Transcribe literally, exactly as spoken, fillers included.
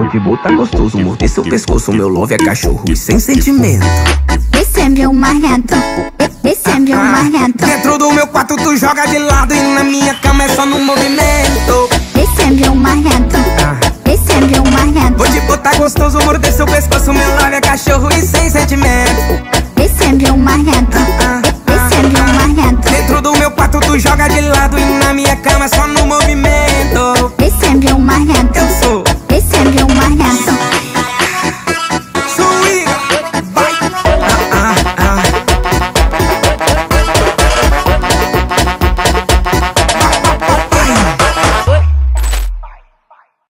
Vou te botar gostoso, morder seu pescoço. Meu love é cachorro e sem sentimento. Esse é meu marreto, esse é meu marreto. Dentro do meu quarto tu joga de lado e na minha cama é só no movimento. Esse é meu marreto, esse é meu marreto. Vou te botar gostoso, morder seu pescoço. Meu love é cachorro e